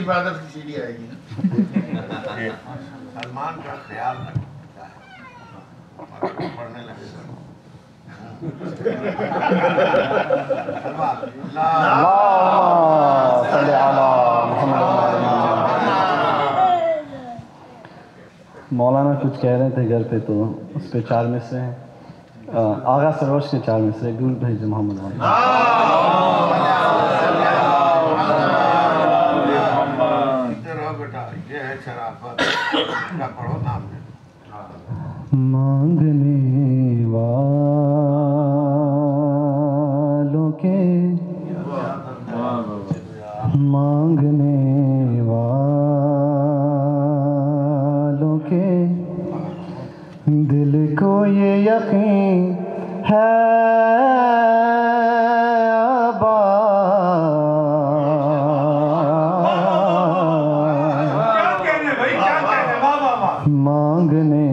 پیر بہادر کی سیڑھی آئے گی نا. سلمان کا خیال رکھتا ہے پڑھنے لگے سر. مولانا کچھ کہہ رہے تھے گھر پہ تو اس پہ 4 مصرے ہیں. آغا سروش کے 4 مصرے دور بھیج محمد مولانا. بیٹا یہ ہے شرافت کا پڑھو نام ہے. مانگنے والوں کے مانگنے والوں کے دل کو یہ یقین ہے مانگنے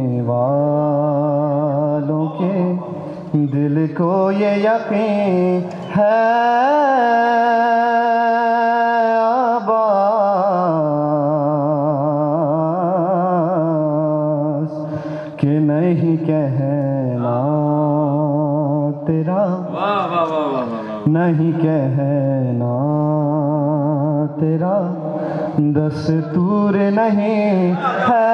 والوں کے دل کو یہ یقین ہے عباس کہ نہیں کہنا تیرا نہیں کہنا تیرا دستور نہیں ہے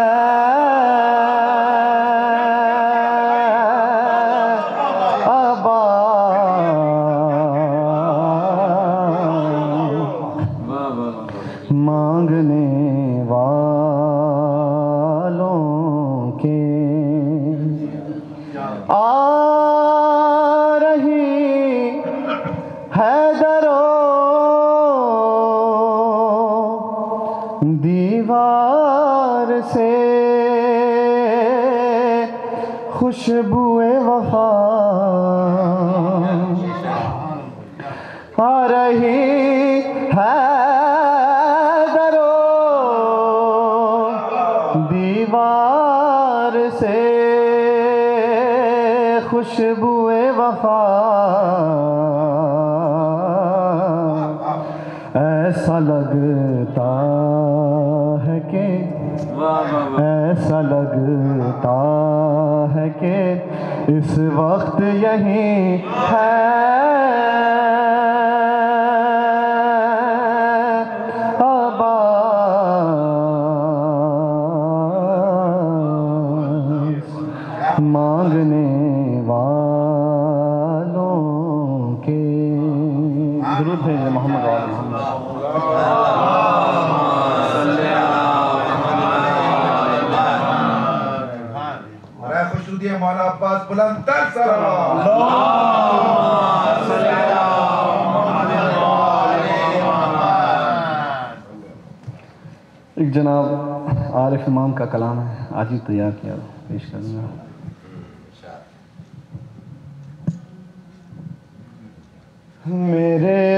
مانگنے والوں کے آ رہی ہے درو دیوار سے خوشبوئے وفا آ رہی ہے دیوار سے خوشبوئے وفا ایسا لگتا ہے کہ ایسا لگتا ہے کہ اس وقت یہی ہے مانگنے والوں کے درود ہے محمد وعلی محمد. خوش ردی مولانا عباس بلند تر سلام. ایک جناب عارف امام کا کلام ہے آج ہی تیار کیا پیش کروں گا. میرے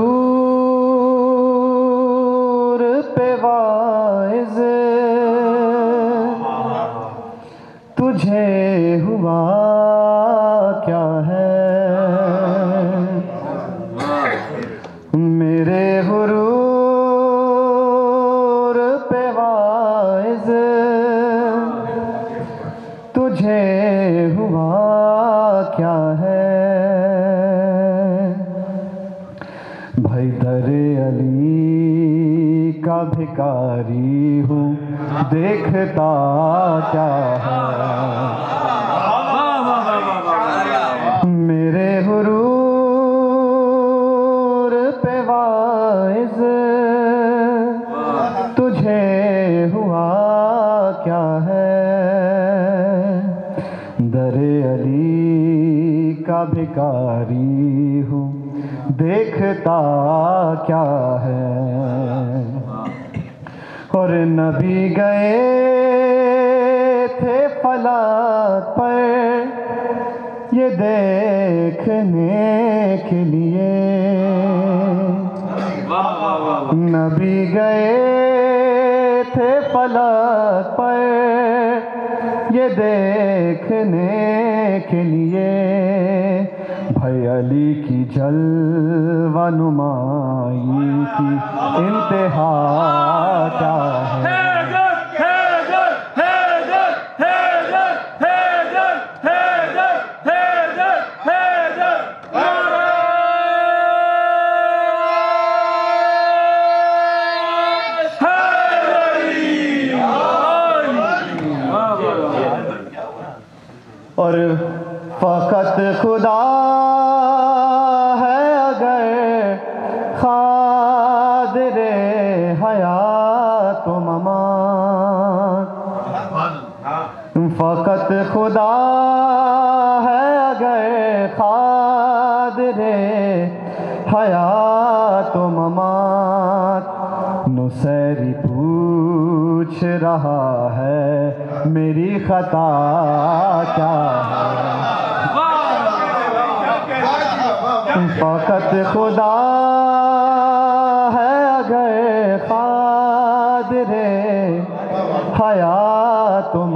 غرور پہ واعظ تجھے ہوا کیا ہے میرے غرور پہ واعظ تجھے ہوا کیا ہے بھائی در علی کا بھکاری ہوں دیکھتا کیا ہے میرے غرور پہ واعظ تجھے ہوا کیا ہے در علی کا بھکاری ہوں دیکھتا کیا ہے اور نبی گئے تھے فلک پر یہ دیکھنے کے لیے نبی گئے تھے فلک پر یہ دیکھنے کے لیے بھائی علی کی جلوہ نمائی کی انتہا کیا ہے؟ اور فقط خدا ہے اگر قادر حیات و ممات، فقط خدا ہے اگر قادر حیات و ممات، نصیری پوچھ رہا ہے میری خطا کیا ہے؟ فقط خدا ہے اگر قادر حیات و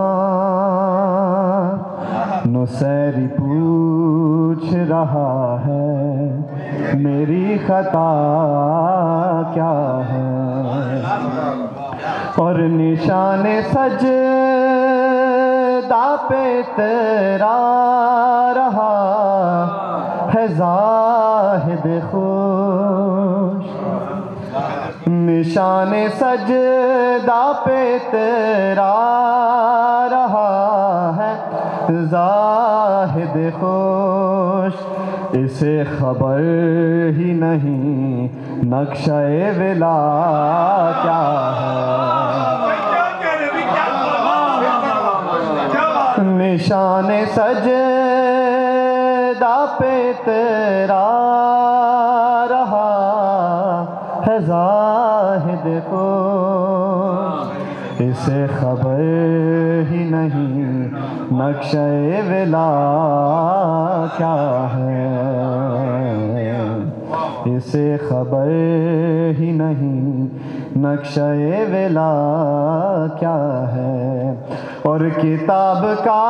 ممات، نصیری پوچھ رہا ہے میری خطا کیا ہے؟ اور نشان سجدہ پہ تیرا رہا ہے زاہد خوش، نشان سجدہ پہ تیرا رہا ہے زاہد خوش، اسے خبر ہی نہیں نقشہ ولا کیا ہے؟ نشان سجدہ پہ تیرا رہا ہے زاہد خوش، اسے خبر ہی نہیں نقشہ ولا کیا ہے، اسے خبر ہی نہیں نقشہ ولا کیا ہے۔ اور کتاب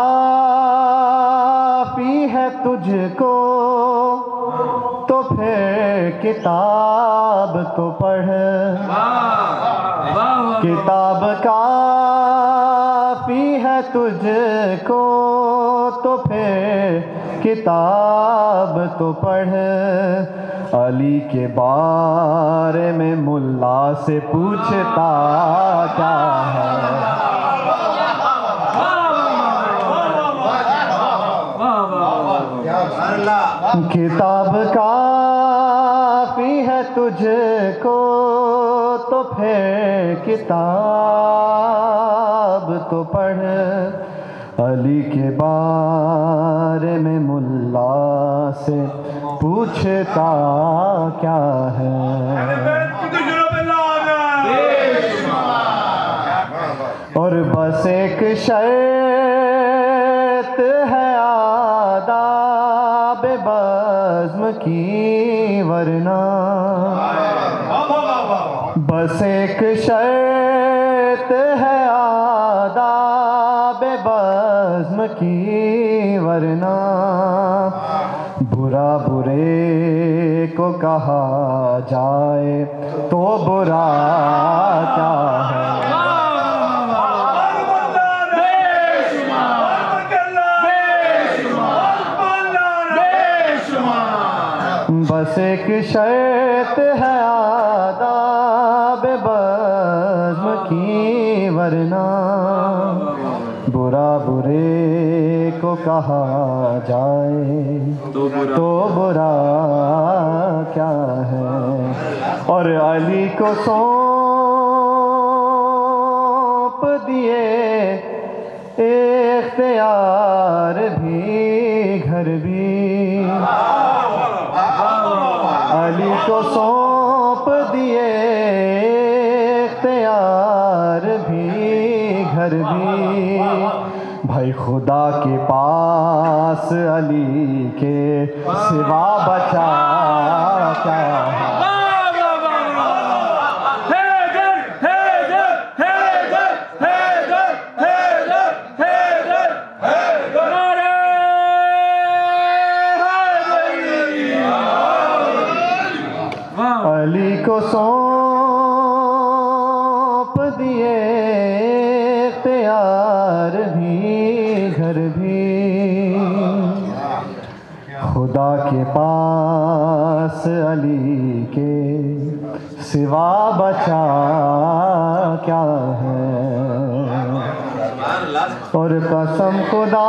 کافی ہے تجھ کو تو پھر کتاب تو پڑھ، کتاب کافی ہے تجھ کو تو پھر کتاب تو پڑھ، علی کے بارے میں ملا سے پوچھتا کیا ہے؟ کتاب کافی ہے تجھ کو تو پھر کتاب تو پڑھ، علی کے بارے میں ملا سے پوچھتا کیا ہے؟ اور بس ایک شرط ہے آداب بزم کی ورنہ، بس ایک شرط ہے آداب بزم کی ورنہ، برا برے کو کہا جائے تو برا کیا ہے؟ بس ایک شرط ہے آداب بزم کی ورنہ، برا برے کو کہا جائے تو برا کیا ہے؟ اور علی کو سونپ دیے اختیار بھی گھر بھی، علی کو سونپ دیے اختیار بھی گھر بھی، بھائی خدا کے پاس علی کے سوا بچا کیا ہے؟ علی کو کو سونپ دیے اختیار بھی گھر بھی، خدا کے پاس علی کے سوا بچا کیا ہے، اور قسم خدا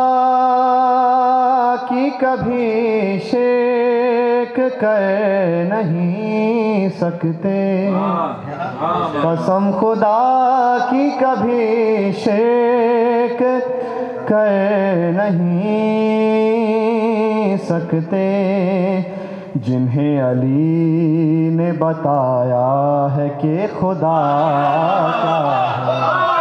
کی کبھی شیک کر نہیں سکتے، قسم خدا کی کبھی شیک کر نہیں سکتے، جنہیں علی نے بتایا ہے کہ خدا کیا ہے۔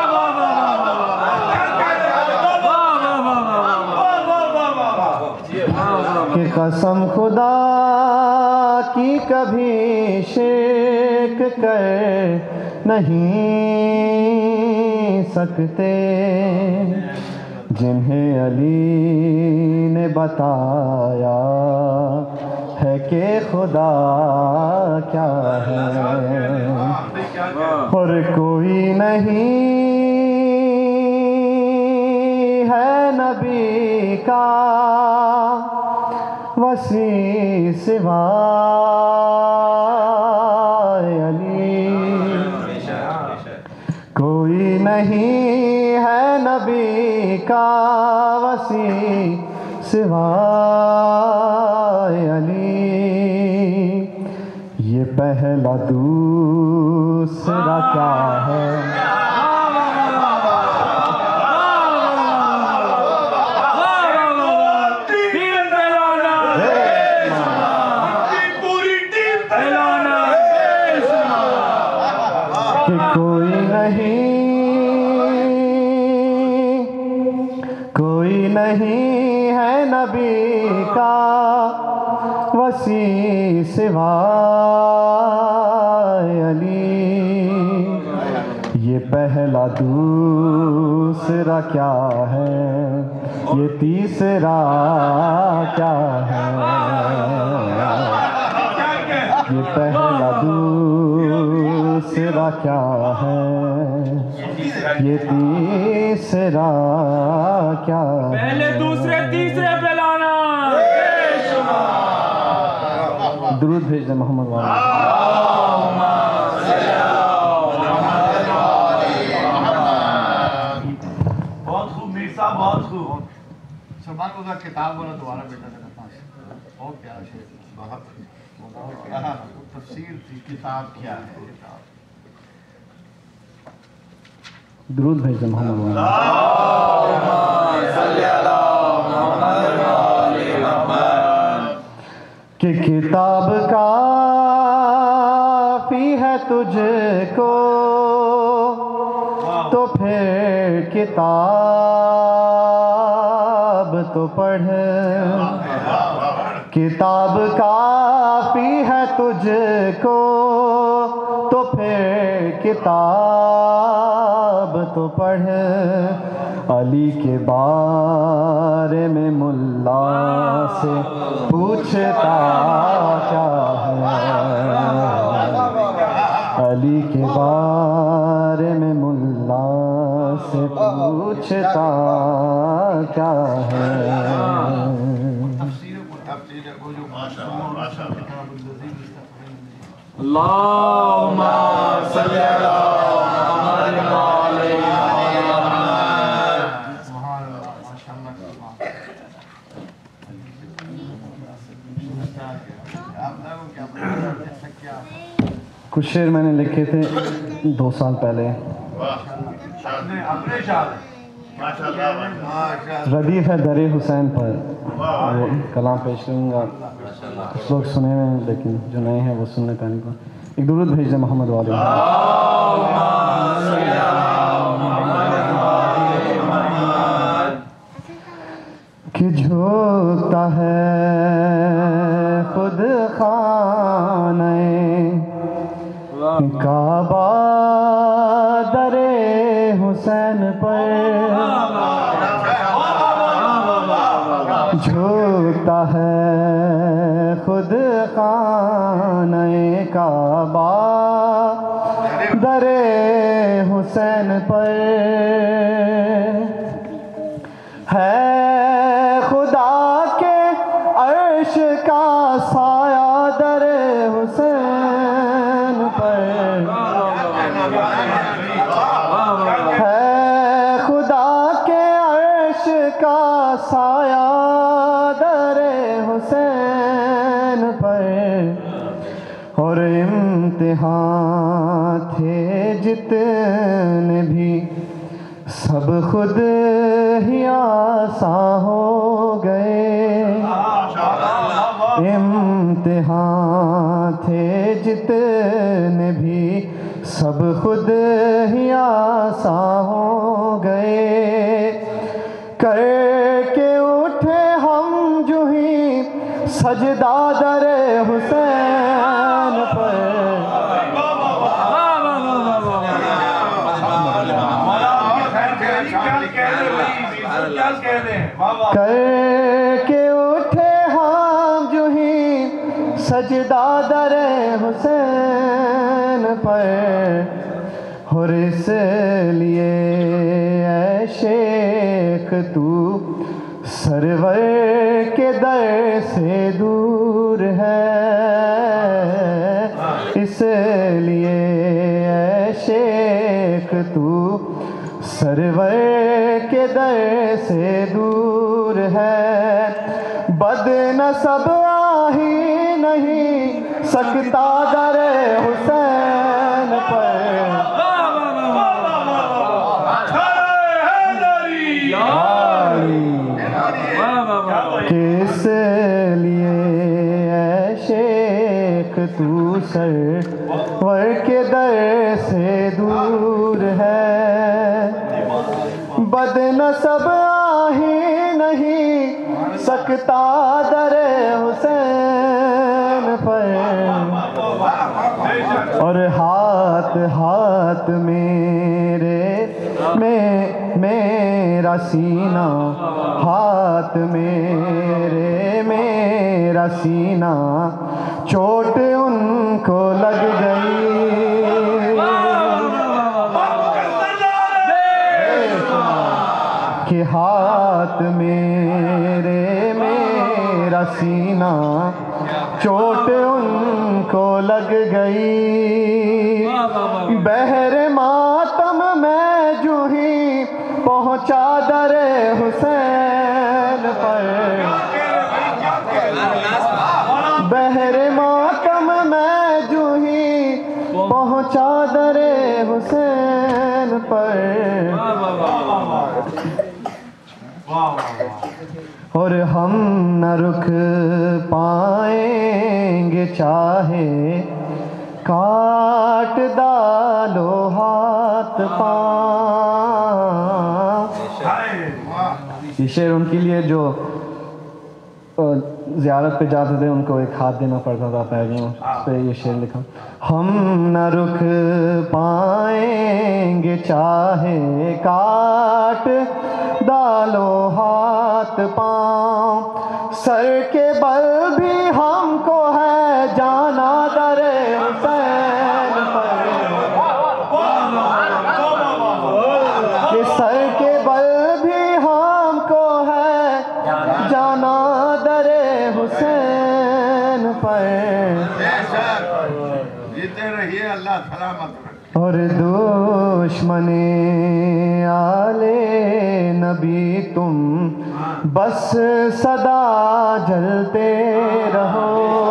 کہ قسم خدا کی کبھی شیک کر نہیں سکتے، جنہیں علی نے بتایا ہے کہ خدا کیا ہے، اور کوئی نہیں ہے نبی کا وسیع سوائے علی، کوئی نہیں ہے نبی کا وسیع سوائے علی، یہ پہلا دوسرا کیا ہے، کہ کوئی نہیں ہے نبی کا وسیع سوائے علی، یہ پہلا دوسرا کیا ہے، یہ تیسرا کیا ہے، یہ پہلا دوسرا کیا ہے، یہ تیسرا کیا ہے، پہلے دوسرے تیسرے پہ لانا، درود بھیج دیں محمد والا۔ بہت خوب میر صاحب، بہت خوب۔ سلمان کو کتاب بولا دوبارہ بیٹا میرے پاس، بہت پیارا شعر، بہت تفسیر تھی، کتاب کیا ہے کتاب، درود بھیج دیں محمد والا۔ کہ کتاب کافی ہے تجھ کو تو پھر کتاب تو پڑھ، کتاب کافی ہے تجھ کو تو پھر کتاب تو پڑھ، علی کے بارے میں ملا سے پوچھتا کیا ہے، علی کے بارے میں ملا سے پوچھتا کیا ہے، اللہم صلی علی محمد وعلی کچھ شعر میں نے لکھے تھے 2 سال پہلے، اپنے شاعر ردیف ہے در حسین پر، وہ کلام پیش کروں گا، کچھ لوگ سنے ہوئے ہیں لیکن جو نئے ہیں وہ سننے پہنے کو، ایک درود بھیج دیں محمد والی۔ کہ جھوکتا ہے خود خانہ کعبہ در حسین پر، جھوکتا ہے خود خانہ کعبہ مرحبا در حسین پر ہے خدا کے عرش کا سایہ در حسین پر ہے خدا کے عرش کا سایہ در حسین پر اور امتحان تھے جتنے بھی سب خود ہی آساں ہو گئے امتحان تھے جتنے بھی سب خود ہی آساں ہو گئے کر کے اٹھے ہم جو ہی سجدہ در حسین پر کر کے اٹھے ہم جو ہی سجدہ در حسین پر اور اس لیے اے شیخ تو سرور کے در سے دور ہے اس لیے اے شیخ تو سرور کے در سے دور ہے بد نسب آہی نہیں سکتا در حسین پر کس لیے اے شیخ تو سرور کے در سے دور ہے بد نسب آہی نہیں سکتا در حسین پر اور ہاتھ ہاتھ میرا سینہ ہاتھ میرا سینہ چوٹ ان کو لگ گئی کہ ہاتھ میرا سینہ چوٹ ان کو لگ گئی بحر ماتم میں جو ہی پہنچا در حسین پر بحر ماتم میں جو ہی پہنچا در حسین پر اور ہم نہ رک پائیں گے چاہے کاٹ ڈالو ہاتھ پاؤں یہ شعر ان کے لیے جو زیارت پہ جاتے تھے ان کو ایک ہاتھ دینا پڑتا تھا پیروں اس پہ یہ شعر لکھا ہم نہ رک پائیں گے چاہے کاٹ ڈالو ہاتھ پاؤں سر کے بل بھی ہم کو ہے جانا در حسین پر کہ سر کے بل بھی ہم کو ہے جانا در حسین پر جیتے رہیے اللہ سلامت رکھے اور دشمن آل نبی تم بس صدا جلتے رہو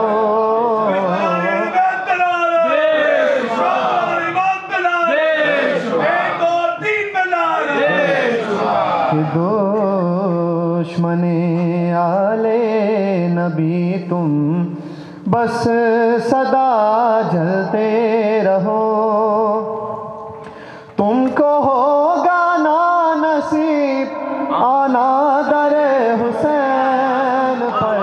دشمن آل نبی تم بس صدا جلتے رہو تم کو ہوگا نا نصیب آنا در حسین پر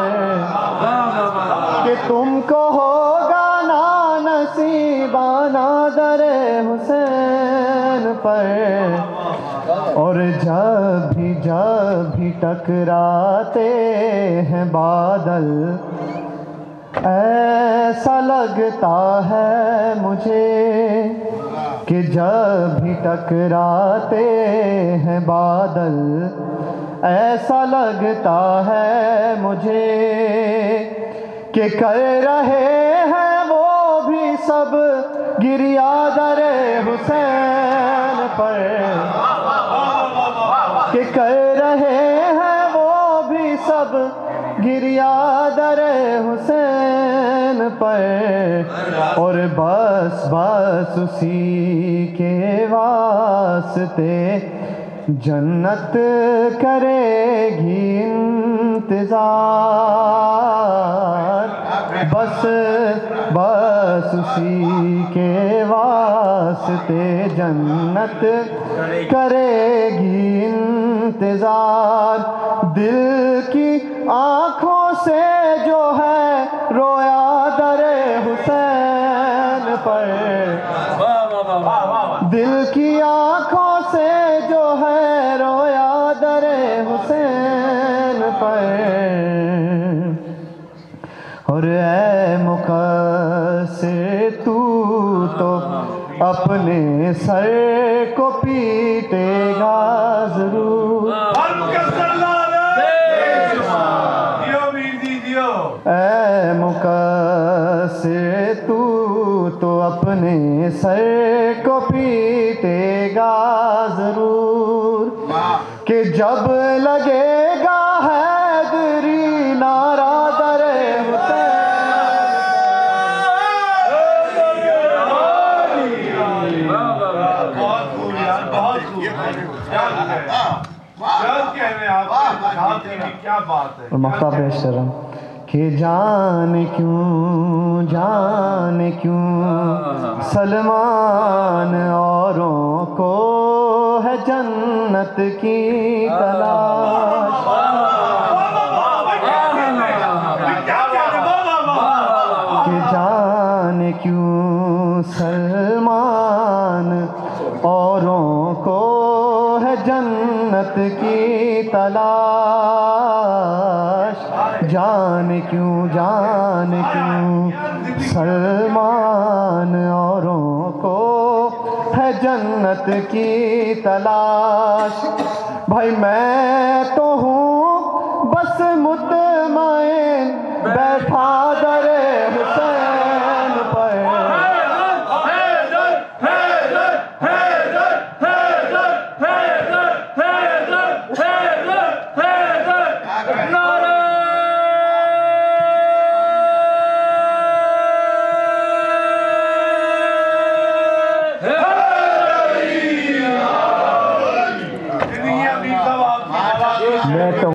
کہ تم کو ہوگا نا نصیب آنا در حسین پر اور جب بھی ٹکراتے ہیں بادل ایسا لگتا ہے مجھے کہ جب بھی ٹکراتے ہیں بادل، ایسا لگتا ہے مجھے کہ کر رہے ہیں وہ بھی سب گریا در حسین پر، کہ کر رہے ہیں وہ بھی سب گریا در حسین پر، اور بس بس اسی کے واسطے جنت کرے گی انتظار، بس بس اسی کے واسطے جنت کرے گی انتظار، دل کی آنکھوں سے جو ہے رویا در حسین پر، دل کی آنکھوں سے جو ہے رویا در حسین پر، اور اے مقصر تو اپنے سر کو پیٹے گا ضرور، اے مقصر تو اپنے سر کو پیٹے گا ضرور، کہ جب لگے گا حیدری نعرہ در حسین، کیا بات ہے، اور مقطع پیش کر رہا ہوں کہ جانے کیوں سلمان اوروں کو ہے جنت کی تلاش، کہ جانے کیوں سلمان اوروں کو ہے جنت کی تلاش، جانے کیوں سلمان اوروں کو ہے جنت کی تلاش، بھائی میں تو ہوں بس